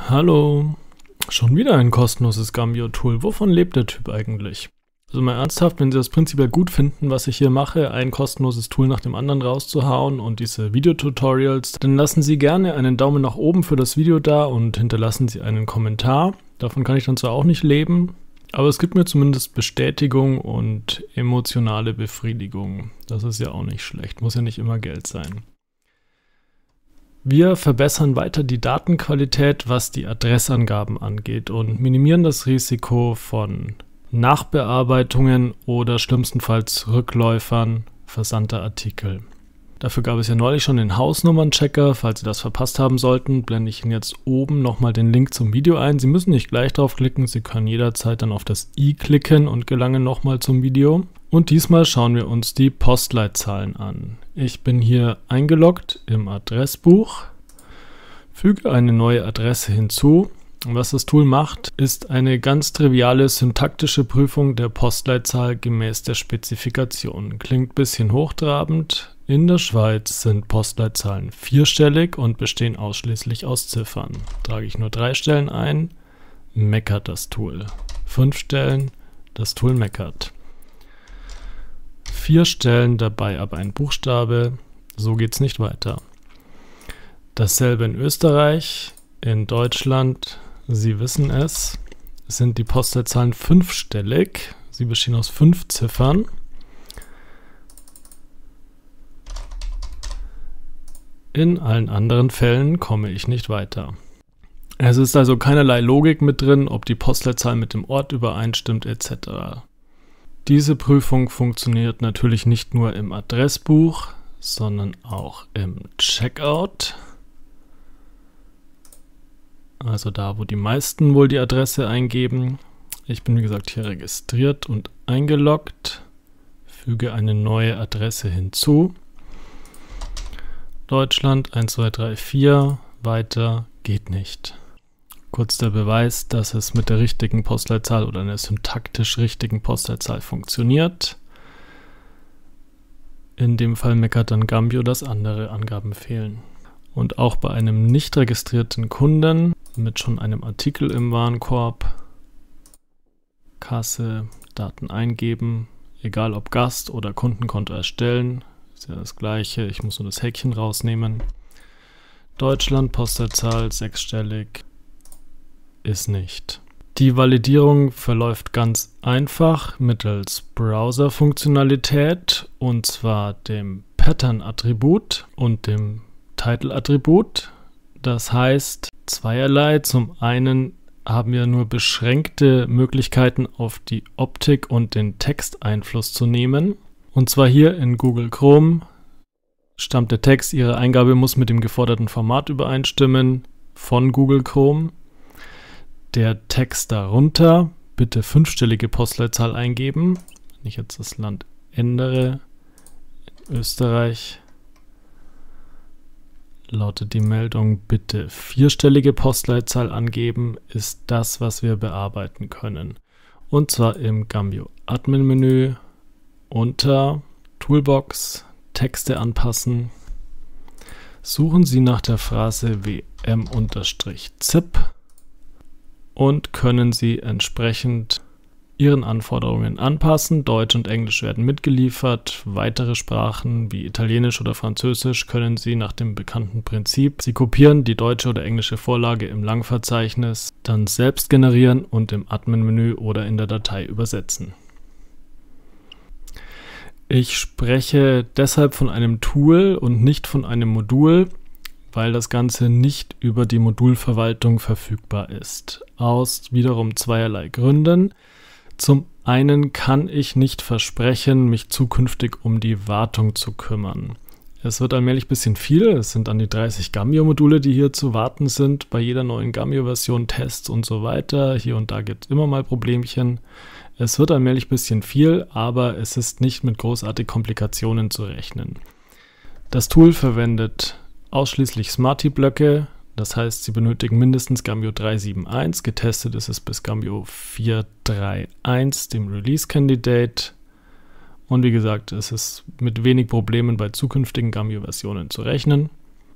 Hallo, schon wieder ein kostenloses Gambio-Tool. Wovon lebt der Typ eigentlich? Also mal ernsthaft, wenn Sie das prinzipiell gut finden, was ich hier mache, ein kostenloses Tool nach dem anderen rauszuhauen und diese Videotutorials, dann lassen Sie gerne einen Daumen nach oben für das Video da und hinterlassen Sie einen Kommentar. Davon kann ich dann zwar auch nicht leben, aber es gibt mir zumindest Bestätigung und emotionale Befriedigung. Das ist ja auch nicht schlecht, muss ja nicht immer Geld sein. Wir verbessern weiter die Datenqualität, was die Adressangaben angeht und minimieren das Risiko von Nachbearbeitungen oder schlimmstenfalls Rückläufern versandter Artikel. Dafür gab es ja neulich schon den Hausnummernchecker. Falls Sie das verpasst haben sollten, blende ich Ihnen jetzt oben nochmal den Link zum Video ein. Sie müssen nicht gleich draufklicken, Sie können jederzeit dann auf das i klicken und gelangen nochmal zum Video. Und diesmal schauen wir uns die Postleitzahlen an. Ich bin hier eingeloggt im Adressbuch, füge eine neue Adresse hinzu. Und was das Tool macht, ist eine ganz triviale syntaktische Prüfung der Postleitzahl gemäß der Spezifikation. Klingt ein bisschen hochtrabend. In der Schweiz sind Postleitzahlen vierstellig und bestehen ausschließlich aus Ziffern. Trage ich nur 3 Stellen ein, meckert das Tool. 5 Stellen, das Tool meckert. 4 Stellen, dabei aber ein Buchstabe, so geht's nicht weiter. Dasselbe in Österreich, in Deutschland, Sie wissen es, sind die Postleitzahlen 5stellig, sie bestehen aus 5 Ziffern. In allen anderen Fällen komme ich nicht weiter. Es ist also keinerlei Logik mit drin, ob die Postleitzahl mit dem Ort übereinstimmt etc. Diese Prüfung funktioniert natürlich nicht nur im Adressbuch, sondern auch im Checkout. Also da, wo die meisten wohl die Adresse eingeben. Ich bin wie gesagt hier registriert und eingeloggt. Füge eine neue Adresse hinzu. Deutschland 1234, weiter geht nicht. Kurz der Beweis, dass es mit der richtigen Postleitzahl oder einer syntaktisch richtigen Postleitzahl funktioniert. In dem Fall meckert dann Gambio, dass andere Angaben fehlen. Und auch bei einem nicht registrierten Kunden mit schon einem Artikel im Warenkorb, Kasse, Daten eingeben, egal ob Gast oder Kundenkonto erstellen, ist ja das gleiche, ich muss nur das Häkchen rausnehmen. Deutschland, Postleitzahl, 6stellig, ist nicht. Die Validierung verläuft ganz einfach mittels Browser-Funktionalität und zwar dem Pattern-Attribut und dem Title-Attribut. Das heißt zweierlei. Zum einen haben wir nur beschränkte Möglichkeiten auf die Optik und den Texteinfluss zu nehmen. Und zwar hier in Google Chrome stammt der Text, Ihre Eingabe muss mit dem geforderten Format übereinstimmen von Google Chrome. Der Text darunter, bitte 5stellige Postleitzahl eingeben. Wenn ich jetzt das Land ändere, in Österreich, lautet die Meldung, bitte 4stellige Postleitzahl angeben, ist das, was wir bearbeiten können. Und zwar im Gambio Admin Menü unter Toolbox, Texte anpassen. Suchen Sie nach der Phrase wm-zip und können Sie entsprechend Ihren Anforderungen anpassen. Deutsch und Englisch werden mitgeliefert. Weitere Sprachen wie Italienisch oder Französisch können Sie nach dem bekannten Prinzip. Sie kopieren die deutsche oder englische Vorlage im Langverzeichnis, dann selbst generieren und im Admin-Menü oder in der Datei übersetzen. Ich spreche deshalb von einem Tool und nicht von einem Modul, weil das Ganze nicht über die Modulverwaltung verfügbar ist. Aus wiederum zweierlei Gründen. Zum einen kann ich nicht versprechen, mich zukünftig um die Wartung zu kümmern. Es wird allmählich ein bisschen viel, es sind an die 30 Gambio-Module, die hier zu warten sind, bei jeder neuen Gambio-Version, Tests und so weiter. Hier und da gibt es immer mal Problemchen. Es wird allmählich ein bisschen viel, aber es ist nicht mit großartigen Komplikationen zu rechnen. Das Tool verwendet ausschließlich Smarty-Blöcke. Das heißt, Sie benötigen mindestens Gambio 3.7.1, getestet ist es bis Gambio 4.3.1, dem Release-Candidate. Und wie gesagt, es ist mit wenig Problemen bei zukünftigen Gambio-Versionen zu rechnen.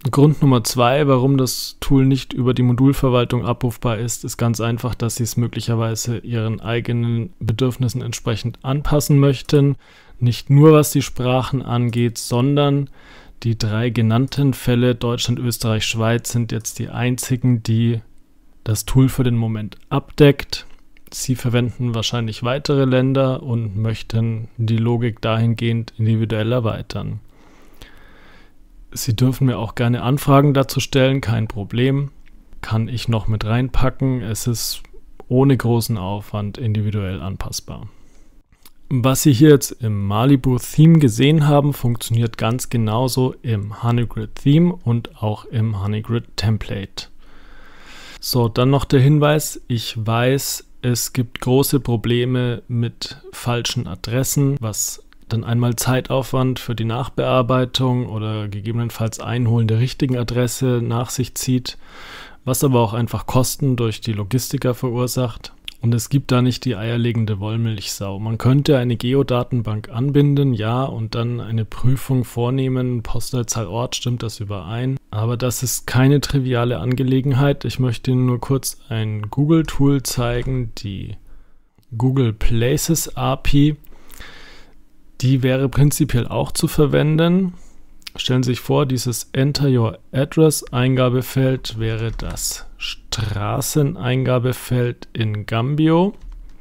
Grund Nummer 2, warum das Tool nicht über die Modulverwaltung abrufbar ist, ist ganz einfach, dass Sie es möglicherweise Ihren eigenen Bedürfnissen entsprechend anpassen möchten. Nicht nur was die Sprachen angeht, sondern die 3 genannten Fälle, Deutschland, Österreich, Schweiz, sind jetzt die einzigen, die das Tool für den Moment abdeckt. Sie verwenden wahrscheinlich weitere Länder und möchten die Logik dahingehend individuell erweitern. Sie dürfen mir auch gerne Anfragen dazu stellen, kein Problem. Kann ich noch mit reinpacken. Es ist ohne großen Aufwand individuell anpassbar. Was Sie hier jetzt im Malibu Theme gesehen haben, funktioniert ganz genauso im Honeygrid Theme und auch im Honeygrid Template. So, dann noch der Hinweis, ich weiß, es gibt große Probleme mit falschen Adressen, was dann einmal Zeitaufwand für die Nachbearbeitung oder gegebenenfalls Einholen der richtigen Adresse nach sich zieht, was aber auch einfach Kosten durch die Logistiker verursacht. Und es gibt da nicht die eierlegende Wollmilchsau. Man könnte eine Geodatenbank anbinden, ja, und dann eine Prüfung vornehmen, Postleitzahl, Ort, stimmt das überein? Aber das ist keine triviale Angelegenheit. Ich möchte Ihnen nur kurz ein Google-Tool zeigen, die Google Places API. Die wäre prinzipiell auch zu verwenden. Stellen Sie sich vor, dieses Enter Your Address Eingabefeld wäre das Straßeneingabefeld in Gambio.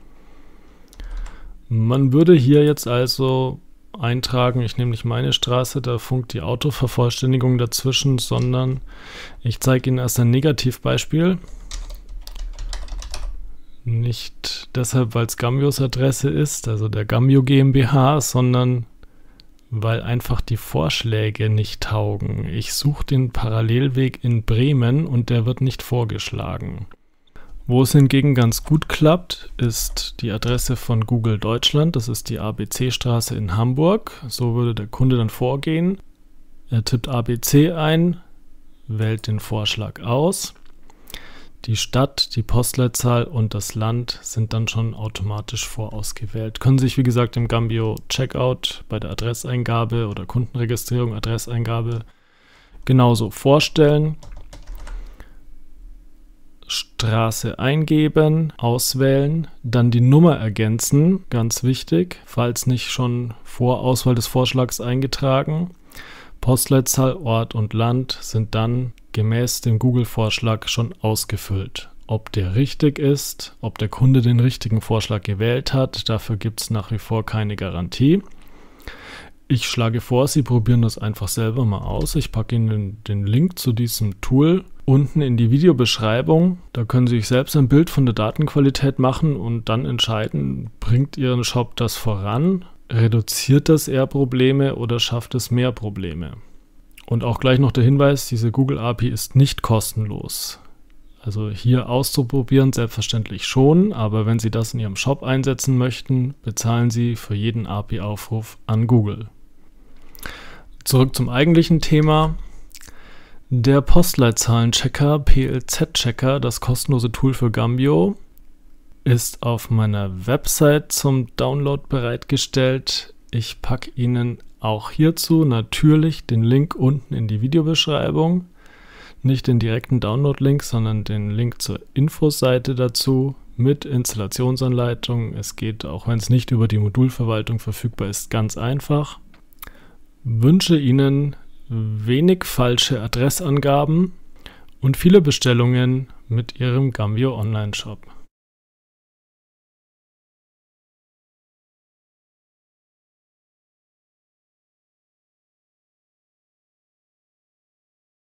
Man würde hier jetzt also eintragen, ich nehme nicht meine Straße, da funkt die Autovervollständigung dazwischen, sondern ich zeige Ihnen erst ein Negativbeispiel. Nicht deshalb, weil es Gambios Adresse ist, also der Gambio GmbH, sondern weil einfach die Vorschläge nicht taugen. Ich suche den Parallelweg in Bremen und der wird nicht vorgeschlagen. Wo es hingegen ganz gut klappt, ist die Adresse von Google Deutschland. Das ist die ABC-Straße in Hamburg. So würde der Kunde dann vorgehen. Er tippt ABC ein, wählt den Vorschlag aus. Die Stadt, die Postleitzahl und das Land sind dann schon automatisch vorausgewählt. Können sich, wie gesagt, im Gambio Checkout bei der Adresseingabe oder Kundenregistrierung, Adresseingabe genauso vorstellen. Straße eingeben, auswählen, dann die Nummer ergänzen, ganz wichtig, falls nicht schon vor Auswahl des Vorschlags eingetragen. Postleitzahl, Ort und Land sind dann gemäß dem Google-Vorschlag schon ausgefüllt. Ob der richtig ist, ob der Kunde den richtigen Vorschlag gewählt hat, dafür gibt es nach wie vor keine Garantie. Ich schlage vor, Sie probieren das einfach selber mal aus. Ich packe Ihnen den Link zu diesem Tool unten in die Videobeschreibung. Da können Sie sich selbst ein Bild von der Datenqualität machen und dann entscheiden, bringt Ihren Shop das voran, reduziert das eher Probleme oder schafft es mehr Probleme. Und auch gleich noch der Hinweis, diese Google API ist nicht kostenlos. Also hier auszuprobieren selbstverständlich schon, aber wenn Sie das in Ihrem Shop einsetzen möchten, bezahlen Sie für jeden API-Aufruf an Google. Zurück zum eigentlichen Thema. Der Postleitzahlenchecker PLZ-Checker, das kostenlose Tool für Gambio, ist auf meiner Website zum Download bereitgestellt. Ich packe Ihnen auch hierzu natürlich den Link unten in die Videobeschreibung. Nicht den direkten Download-Link, sondern den Link zur Infoseite dazu mit Installationsanleitung. Es geht, auch wenn es nicht über die Modulverwaltung verfügbar ist, ganz einfach. Wünsche Ihnen wenig falsche Adressangaben und viele Bestellungen mit Ihrem Gambio Online-Shop.